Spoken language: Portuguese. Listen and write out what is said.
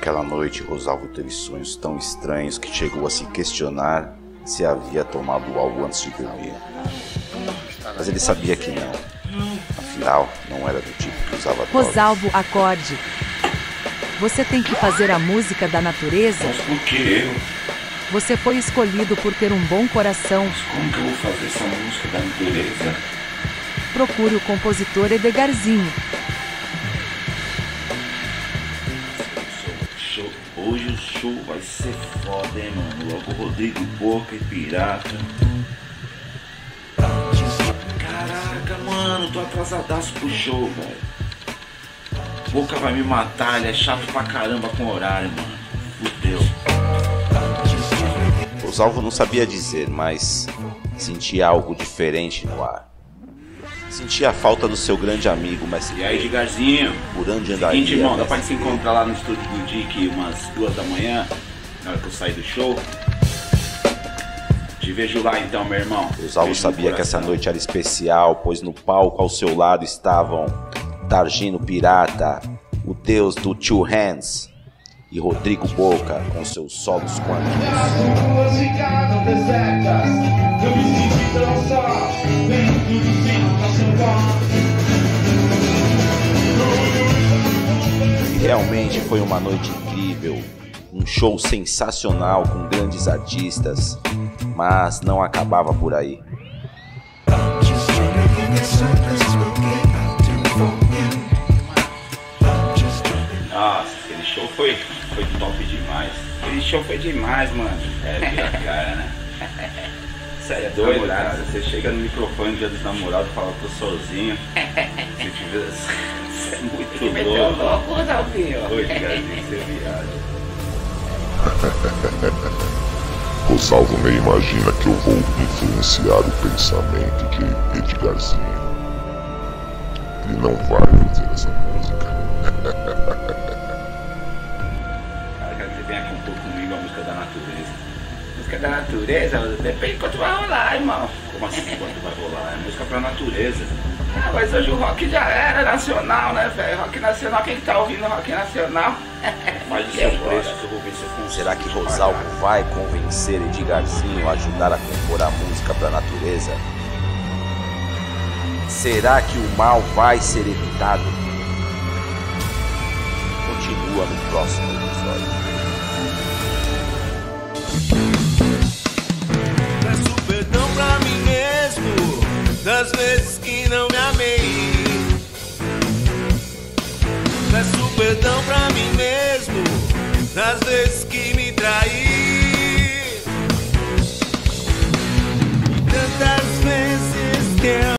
Naquela noite, Rosalvo teve sonhos tão estranhos que chegou a se questionar se havia tomado algo antes de dormir. Mas ele sabia que não. Afinal, não era do tipo que usava drogas. Rosalvo, acorde. Você tem que fazer a música da natureza? Mas por que eu? Você foi escolhido por ter um bom coração. Mas como que eu vou fazer essa música da natureza? Procure o compositor Edgarzinho. Hoje o show vai ser foda, hein, mano? Logo Rodrigo Boca e Pirata. Caraca, mano, tô atrasadaço pro show, velho. Boca vai me matar, ele é chato pra caramba com horário, mano. Fudeu. Rosalvo não sabia dizer, mas sentia algo diferente no ar. Sentia a falta do seu grande amigo, mas... E aí, Edgarzinho? Por onde andaria? Seguinte, irmão, dá pra se encontrar lá no estúdio do Dick umas 2 da manhã, na hora que eu sair do show? Te vejo lá então, meu irmão. Rosalvo sabia que essa noite era especial, pois no palco ao seu lado estavam Targino Pirata, o deus do Two Hands, e Rodrigo Boca com seus solos quânticos. E realmente foi uma noite incrível, um show sensacional com grandes artistas, mas não acabava por aí. Nossa, aquele show foi top demais. Aquele show foi demais, mano. É, vira a cara, né? Você é doido, cara. Você chega no microfone dia dos namorados e fala, tô sozinho. Você é muito louco. Oi, cara, você é viado. Rosalvo nem imagina que eu vou influenciar o pensamento de Edgarzinho. Ele não vai fazer essa música. Cara, quero que você venha compor comigo a música da natureza. Música da natureza? Depende de quanto vai rolar, irmão. Como assim quanto vai rolar? É música pra natureza. Ah, mas hoje o rock já era nacional, né, velho? Rock nacional, quem que tá ouvindo rock nacional? Faz o seu preço que eu vou ver se eu consigo. Será que Rosalvo vai convencer Edgarzinho a ajudar a compor a música pra natureza? Será que o mal vai ser evitado? Continua no próximo episódio. Peço perdão pra mim mesmo das vezes que não me amei. Peço perdão pra mim mesmo das vezes que me traí. Tantas vezes que eu